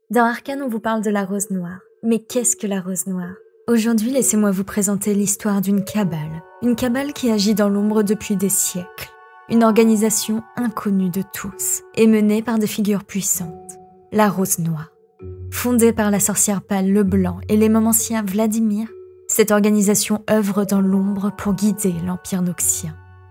Dans Arcane, on vous parle de la Rose Noire. Mais qu'est-ce que la Rose Noire? Aujourd'hui, laissez-moi vous présenter l'histoire d'une cabale. Une cabale qui agit dans l'ombre depuis des siècles. Une organisation inconnue de tous et menée par des figures puissantes. La Rose Noire. Fondée par la sorcière pâle Leblanc et l'émomancien Vladimir, cette organisation œuvre dans l'ombre pour guider l'Empire noxien.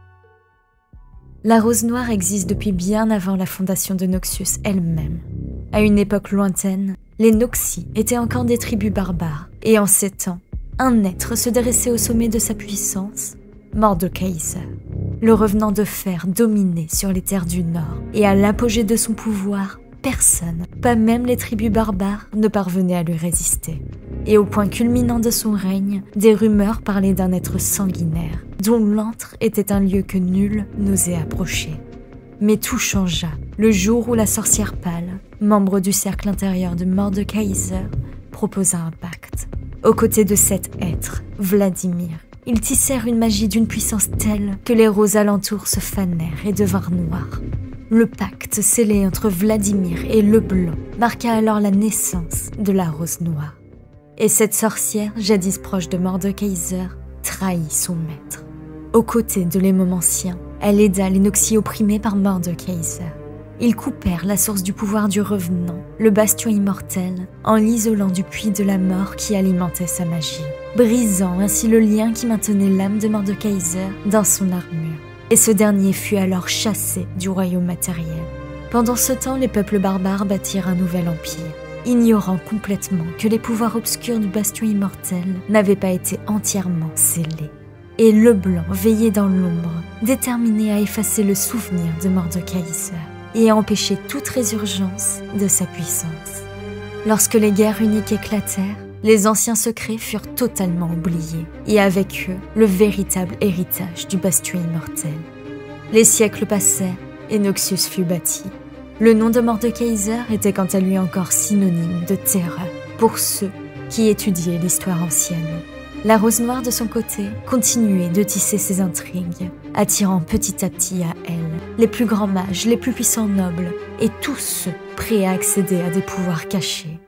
La Rose Noire existe depuis bien avant la fondation de Noxus elle-même. À une époque lointaine, les Noxi étaient encore des tribus barbares, et en ces temps, un être se dressait au sommet de sa puissance, Mordekaiser. Le revenant de fer dominait sur les terres du Nord, et à l'apogée de son pouvoir, personne, pas même les tribus barbares, ne parvenait à lui résister. Et au point culminant de son règne, des rumeurs parlaient d'un être sanguinaire, dont l'antre était un lieu que nul n'osait approcher. Mais tout changea le jour où la sorcière pâle, membre du cercle intérieur de Mordekaiser, proposa un pacte. Aux côtés de cet être, Vladimir, ils tissèrent une magie d'une puissance telle que les roses alentours se fanèrent et devinrent noires. Le pacte scellé entre Vladimir et Leblanc marqua alors la naissance de la Rose Noire. Et cette sorcière, jadis proche de Mordekaiser, trahit son maître. Aux côtés de l'émomancien, elle aida les Noxi opprimés par Mordekaiser. Ils coupèrent la source du pouvoir du revenant, le bastion immortel, en l'isolant du puits de la mort qui alimentait sa magie, brisant ainsi le lien qui maintenait l'âme de Mordekaiser dans son armure. Et ce dernier fut alors chassé du royaume matériel. Pendant ce temps, les peuples barbares bâtirent un nouvel empire, ignorant complètement que les pouvoirs obscurs du bastion immortel n'avaient pas été entièrement scellés. Et Leblanc veillait dans l'ombre, déterminé à effacer le souvenir de Mordekaiser et à empêcher toute résurgence de sa puissance. Lorsque les guerres uniques éclatèrent, les anciens secrets furent totalement oubliés, et avec eux, le véritable héritage du bastion immortel. Les siècles passèrent, et Noxus fut bâti. Le nom de Mordekaiser était quant à lui encore synonyme de terreur pour ceux qui étudiaient l'histoire ancienne. La Rose Noire, de son côté, continuait de tisser ses intrigues, attirant petit à petit à elle les plus grands mages, les plus puissants nobles, et tous ceux prêts à accéder à des pouvoirs cachés.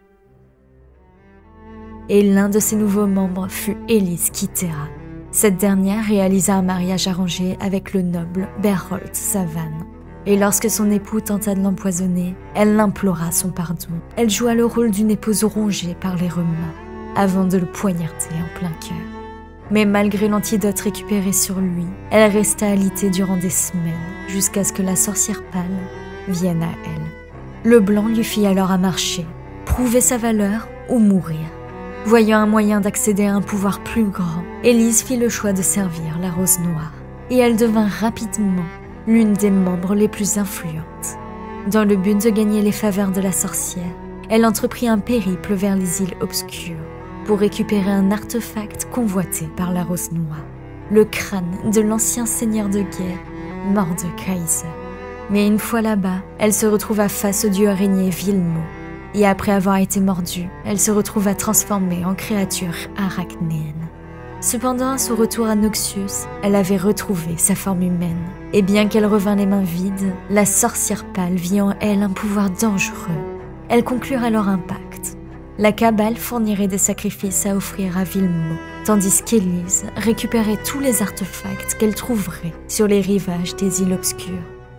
Et l'un de ses nouveaux membres fut Elise Kitera. Cette dernière réalisa un mariage arrangé avec le noble Berthold Savan. Et lorsque son époux tenta de l'empoisonner, elle l'implora son pardon. Elle joua le rôle d'une épouse rongée par les remords, avant de le poignarder en plein cœur. Mais malgré l'antidote récupéré sur lui, elle resta alitée durant des semaines, jusqu'à ce que la sorcière pâle vienne à elle. Leblanc lui fit alors un marché, prouver sa valeur ou mourir. Voyant un moyen d'accéder à un pouvoir plus grand, Elise fit le choix de servir la Rose Noire, et elle devint rapidement l'une des membres les plus influentes. Dans le but de gagner les faveurs de la sorcière, elle entreprit un périple vers les îles obscures pour récupérer un artefact convoité par la Rose Noire, le crâne de l'ancien seigneur de guerre, Mordekaiser. Mais une fois là-bas, elle se retrouva face au dieu araignée Vilmo, et après avoir été mordue, elle se retrouva transformée en créature arachnéenne. Cependant, à son retour à Noxus, elle avait retrouvé sa forme humaine, et bien qu'elle revint les mains vides, la sorcière pâle vit en elle un pouvoir dangereux. Elles conclurent alors un pacte. La cabale fournirait des sacrifices à offrir à Vilmo, tandis qu'Elise récupérait tous les artefacts qu'elle trouverait sur les rivages des îles obscures.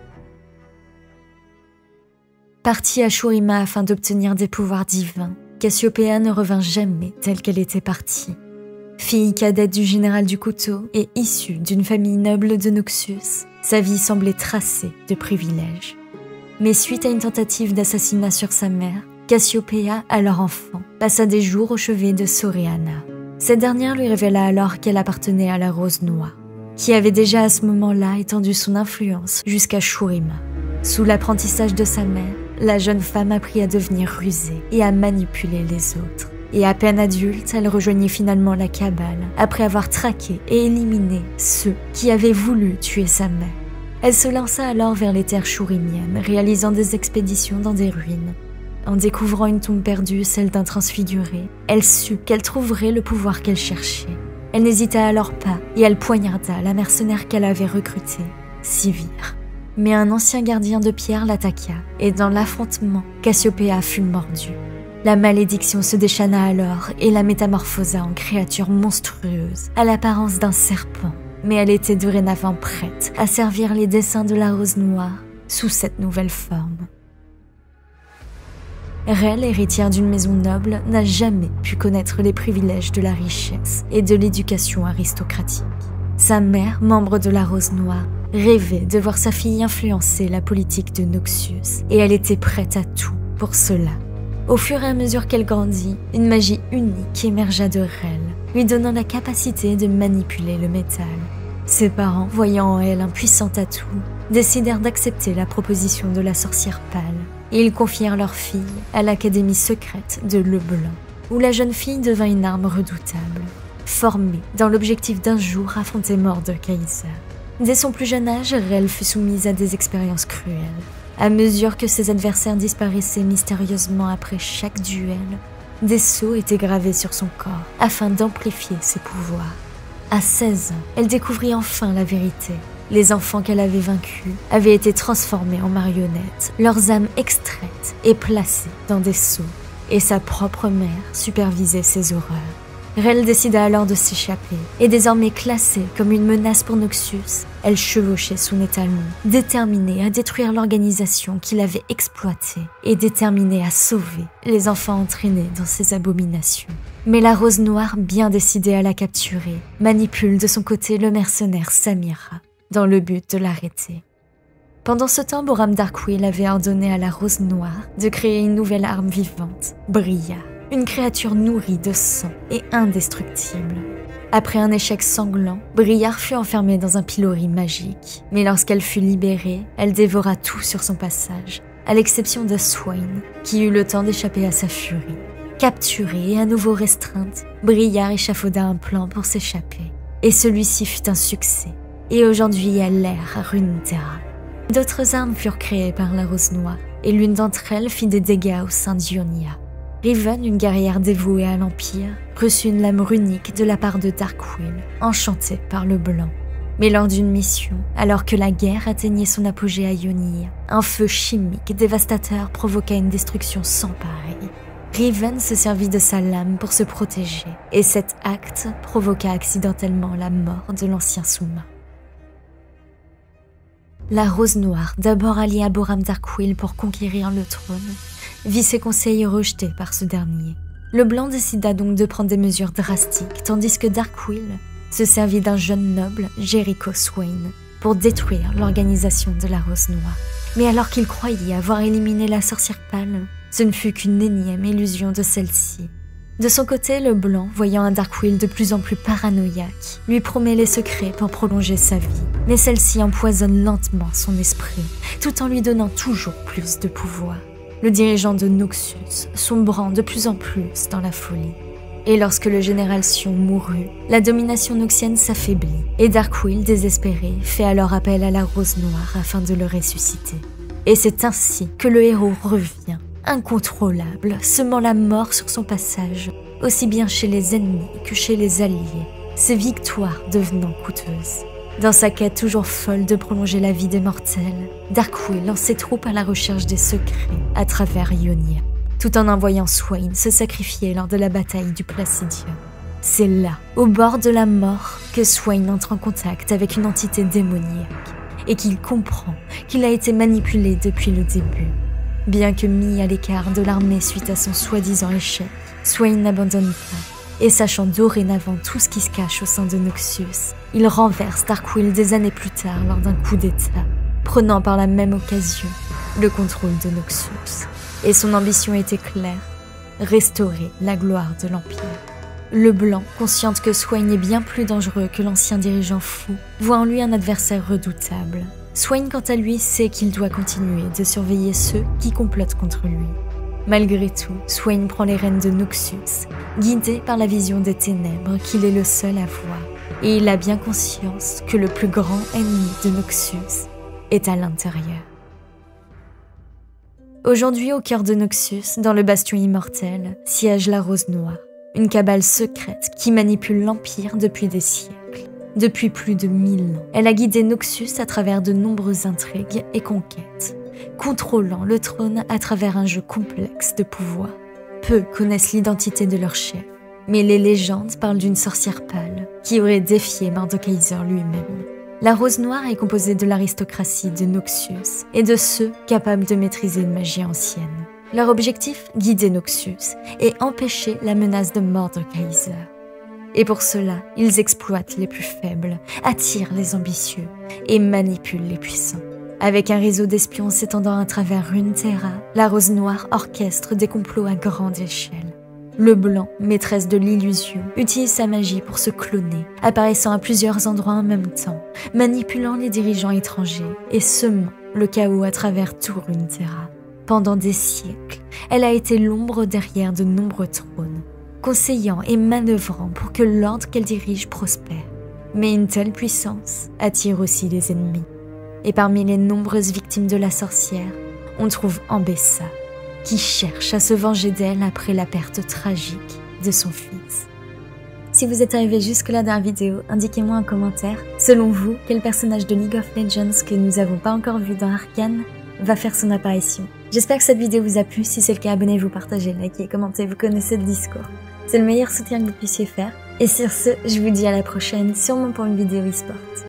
Partie à Shurima afin d'obtenir des pouvoirs divins, Cassiopeia ne revint jamais telle qu'elle était partie. Fille cadette du général du couteau et issue d'une famille noble de Noxus, sa vie semblait tracée de privilèges. Mais suite à une tentative d'assassinat sur sa mère, Cassiopeia, alors enfant, passa des jours au chevet de Soriana. Cette dernière lui révéla alors qu'elle appartenait à la Rose Noire, qui avait déjà à ce moment-là étendu son influence jusqu'à Shurima. Sous l'apprentissage de sa mère, la jeune femme apprit à devenir rusée et à manipuler les autres. Et à peine adulte, elle rejoignit finalement la cabale, après avoir traqué et éliminé ceux qui avaient voulu tuer sa mère. Elle se lança alors vers les terres shurimiennes, réalisant des expéditions dans des ruines. En découvrant une tombe perdue, celle d'un transfiguré, elle sut qu'elle trouverait le pouvoir qu'elle cherchait. Elle n'hésita alors pas et elle poignarda la mercenaire qu'elle avait recrutée, Sivir. Mais un ancien gardien de pierre l'attaqua et dans l'affrontement, Cassiopeia fut mordue. La malédiction se déchaîna alors et la métamorphosa en créature monstrueuse, à l'apparence d'un serpent. Mais elle était dorénavant prête à servir les desseins de la Rose Noire sous cette nouvelle forme. Rel, héritière d'une maison noble, n'a jamais pu connaître les privilèges de la richesse et de l'éducation aristocratique. Sa mère, membre de la Rose Noire, rêvait de voir sa fille influencer la politique de Noxus, et elle était prête à tout pour cela. Au fur et à mesure qu'elle grandit, une magie unique émergea de Rel, lui donnant la capacité de manipuler le métal. Ses parents, voyant en elle un puissant atout, décidèrent d'accepter la proposition de la sorcière pâle, et ils confièrent leur fille à l'académie secrète de Leblanc, où la jeune fille devint une arme redoutable, formée dans l'objectif d'un jour affronter Mordekaiser. Dès son plus jeune âge, Rel fut soumise à des expériences cruelles. À mesure que ses adversaires disparaissaient mystérieusement après chaque duel, des sceaux étaient gravés sur son corps afin d'amplifier ses pouvoirs. À 16 ans, elle découvrit enfin la vérité. Les enfants qu'elle avait vaincus avaient été transformés en marionnettes, leurs âmes extraites et placées dans des sceaux, et sa propre mère supervisait ces horreurs. Rel décida alors de s'échapper, et désormais classée comme une menace pour Noxus, elle chevauchait son étalon, déterminée à détruire l'organisation qu'il avait exploitée et déterminée à sauver les enfants entraînés dans ses abominations. Mais la Rose Noire, bien décidée à la capturer, manipule de son côté le mercenaire Samira, dans le but de l'arrêter. Pendant ce temps, Boram Darkwill avait ordonné à la Rose Noire de créer une nouvelle arme vivante, Briar, une créature nourrie de sang et indestructible. Après un échec sanglant, Briar fut enfermée dans un pilori magique, mais lorsqu'elle fut libérée, elle dévora tout sur son passage, à l'exception de Swain, qui eut le temps d'échapper à sa furie. Capturée et à nouveau restreinte, Briar échafauda un plan pour s'échapper, et celui-ci fut un succès, et aujourd'hui elle erre à Runeterra. D'autres armes furent créées par la Rose Noire, et l'une d'entre elles fit des dégâts au sein d'Ionia. Riven, une guerrière dévouée à l'Empire, reçut une lame runique de la part de Darkwill, enchantée par le blanc. Mais lors d'une mission, alors que la guerre atteignait son apogée à Ionia, un feu chimique dévastateur provoqua une destruction sans pareil. Riven se servit de sa lame pour se protéger, et cet acte provoqua accidentellement la mort de l'ancien sous-main. La Rose Noire, d'abord alliée à Boram Darkwill pour conquérir le trône, vit ses conseils rejetés par ce dernier. Le blanc décida donc de prendre des mesures drastiques, tandis que Darkwill se servit d'un jeune noble, Jericho Swain, pour détruire l'organisation de la Rose Noire. Mais alors qu'il croyait avoir éliminé la sorcière pâle, ce ne fut qu'une énième illusion de celle-ci. De son côté, le blanc, voyant un Darkwill de plus en plus paranoïaque, lui promet les secrets pour prolonger sa vie. Mais celle-ci empoisonne lentement son esprit, tout en lui donnant toujours plus de pouvoir. Le dirigeant de Noxus sombrant de plus en plus dans la folie. Et lorsque le général Sion mourut, la domination noxienne s'affaiblit, et Darkwill, désespéré, fait alors appel à la Rose Noire afin de le ressusciter. Et c'est ainsi que le héros revient, incontrôlable, semant la mort sur son passage, aussi bien chez les ennemis que chez les alliés, ses victoires devenant coûteuses. Dans sa quête toujours folle de prolonger la vie des mortels, Darkwill lance ses troupes à la recherche des secrets à travers Ionia, tout en envoyant Swain se sacrifier lors de la bataille du Placidium. C'est là, au bord de la mort, que Swain entre en contact avec une entité démoniaque et qu'il comprend qu'il a été manipulé depuis le début. Bien que mis à l'écart de l'armée suite à son soi-disant échec, Swain n'abandonne pas, et sachant dorénavant tout ce qui se cache au sein de Noxus, il renverse Darkwill des années plus tard lors d'un coup d'état, prenant par la même occasion le contrôle de Noxus. Et son ambition était claire, restaurer la gloire de l'Empire. Le blanc, consciente que Swain est bien plus dangereux que l'ancien dirigeant fou, voit en lui un adversaire redoutable. Swain, quant à lui, sait qu'il doit continuer de surveiller ceux qui complotent contre lui. Malgré tout, Swain prend les rênes de Noxus, guidé par la vision des ténèbres qu'il est le seul à voir. Et il a bien conscience que le plus grand ennemi de Noxus est à l'intérieur. Aujourd'hui, au cœur de Noxus, dans le bastion immortel, siège la Rose Noire, une cabale secrète qui manipule l'Empire depuis des siècles. Depuis plus de 1000 ans, elle a guidé Noxus à travers de nombreuses intrigues et conquêtes, contrôlant le trône à travers un jeu complexe de pouvoir. peu connaissent l'identité de leur chef, mais les légendes parlent d'une sorcière pâle qui aurait défié Mordekaiser lui-même. La Rose Noire est composée de l'aristocratie de Noxus et de ceux capables de maîtriser une magie ancienne. Leur objectif, guider Noxus et empêcher la menace de Mordekaiser. Et pour cela, ils exploitent les plus faibles, attirent les ambitieux et manipulent les puissants. Avec un réseau d'espions s'étendant à travers Runeterra, la Rose Noire orchestre des complots à grande échelle. Le Blanc, maîtresse de l'illusion, utilise sa magie pour se cloner, apparaissant à plusieurs endroits en même temps, manipulant les dirigeants étrangers et semant le chaos à travers tout Runeterra. Pendant des siècles, elle a été l'ombre derrière de nombreux trônes, conseillant et manœuvrant pour que l'ordre qu'elle dirige prospère. Mais une telle puissance attire aussi les ennemis. Et parmi les nombreuses victimes de la sorcière, on trouve Ambessa, qui cherche à se venger d'elle après la perte tragique de son fils. Si vous êtes arrivé jusque-là dans la vidéo, indiquez-moi en commentaire, selon vous, quel personnage de League of Legends que nous n'avons pas encore vu dans Arcane va faire son apparition. J'espère que cette vidéo vous a plu, si c'est le cas, abonnez-vous, partagez, likez, commentez, vous connaissez le discours. C'est le meilleur soutien que vous puissiez faire. Et sur ce, je vous dis à la prochaine, sûrement pour une vidéo e-sport.